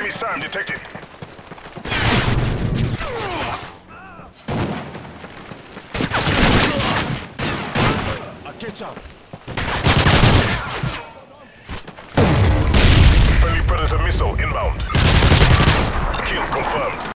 Enemy SAM detected. I'll catch up. Friendly Predator missile inbound. Kill confirmed.